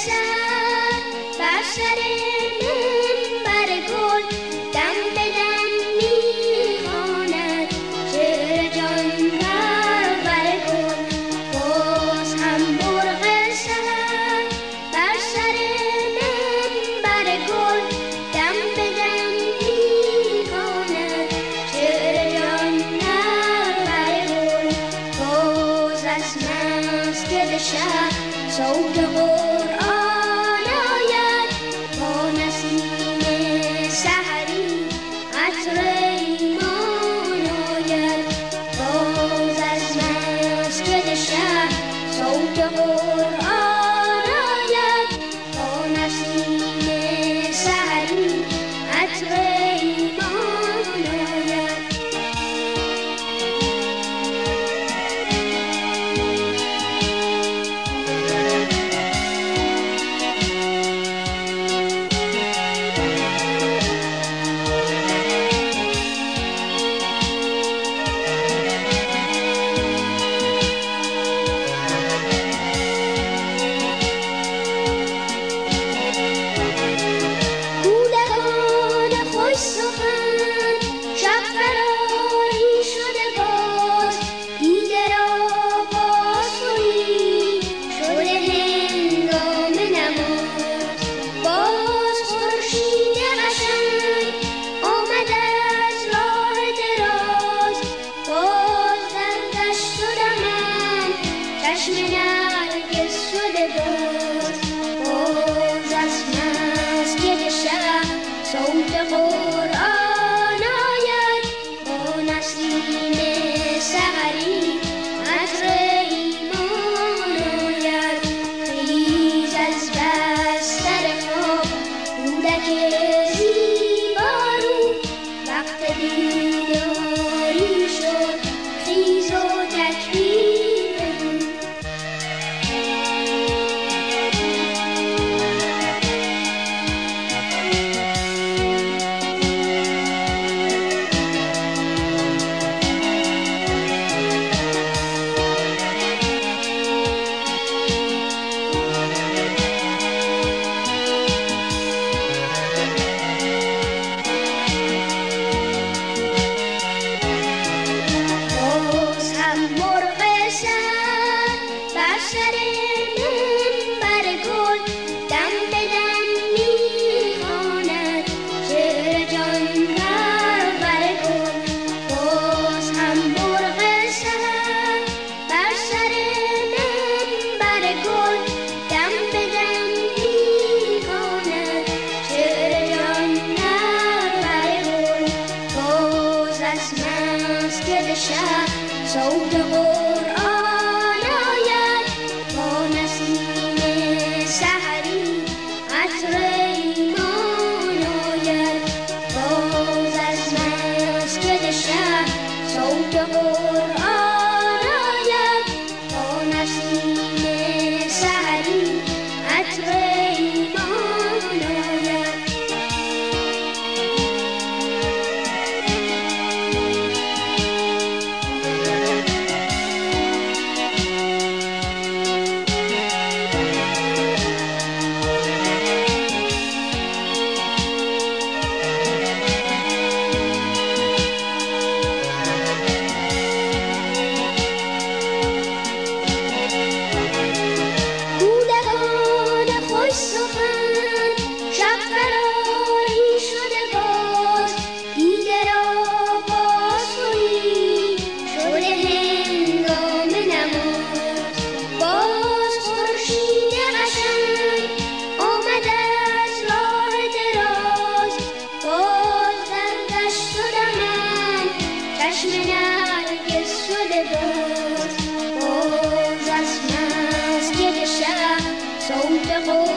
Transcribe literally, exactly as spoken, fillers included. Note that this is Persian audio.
سر بر سر منبر گل دم به دم میخواند شعر جان پرور گل. باز هم مرغ سحر بر سر منبر گل دم به دم میخواند شعر جان پرور گل. باز از مسجد شهر صوت قرآن آید با نسیم سحری عطر ایمان آید. باز از مسجد شهر صوت قرآن آید با نسیم سحری عطر ایمان آید. صوت